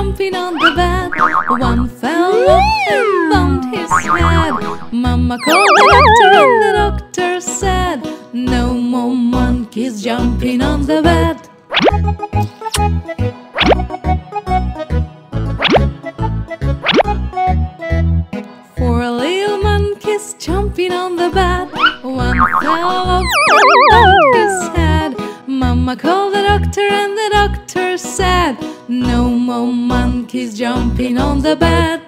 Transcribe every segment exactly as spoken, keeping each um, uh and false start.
jumping on the bed. One fell off and bumped his head. Mama called the doctor and the doctor said, no more monkeys jumping on the bed. Four little monkeys jumping on the bed. One fell off and bumped his head. Mama called the doctor and the doctor said, no more monkeys jumping on the bed.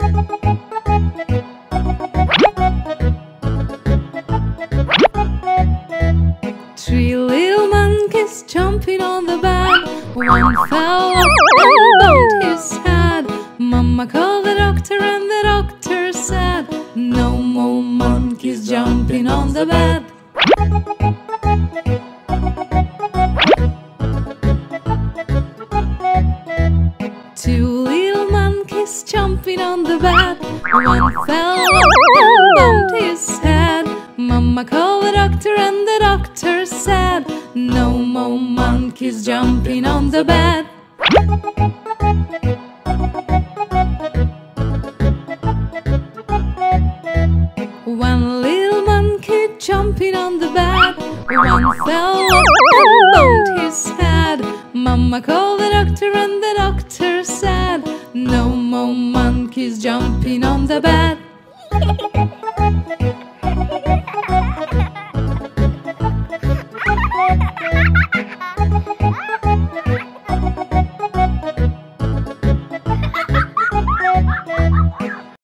Three little monkeys jumping on the bed. One fell off and bumped his head. Mama called the doctor and the doctor said, no more monkeys jumping on the bed. Two little monkeys jumping on the bed. One fell off and bumped his head. Mama called the doctor and the doctor said, no more monkeys jumping on the bed. One little monkey jumping on the bed. One fell off and bumped his head. Mama called the doctor and the doctor said, no more monkeys jumping on the bed.